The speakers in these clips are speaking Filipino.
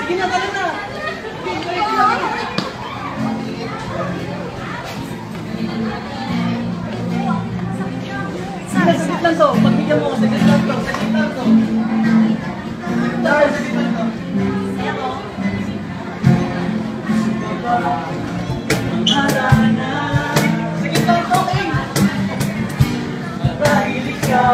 Sige na, tala na. Saglit lang to. Pagbigyan mo, saglit lang to. Saglit lang to. Saglit lang to. Harana. Saglit lang to, King. Dahil ikaw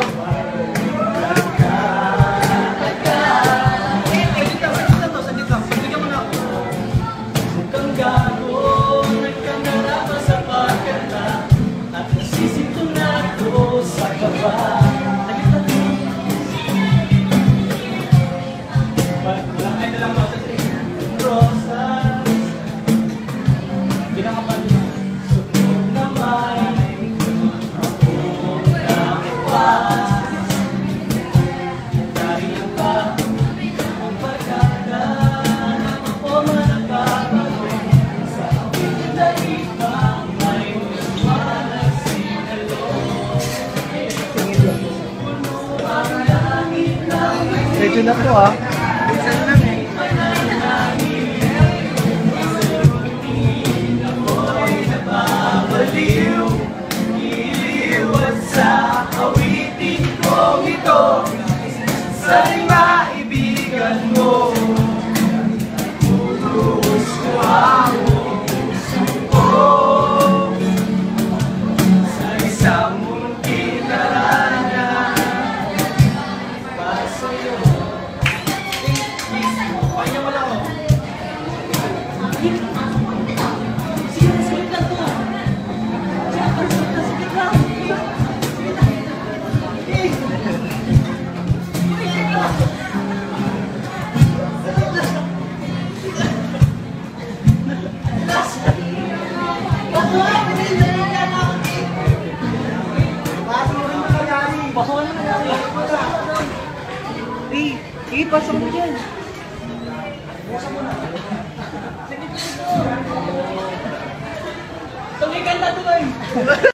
medyo na to ah. Minsan lang eh. Iliwat sa awitin ko ito, sa'y maibigan mo. Pulos ko ang puso ko sa isang munting narana para sa'yo. Kanya mo lang oh. Sige na, sige lang to. Sige lang. Pasukan mo na yan. Pasok mo dyan. Bukasan mo na. Sige, sige. Tumikan na tuloy.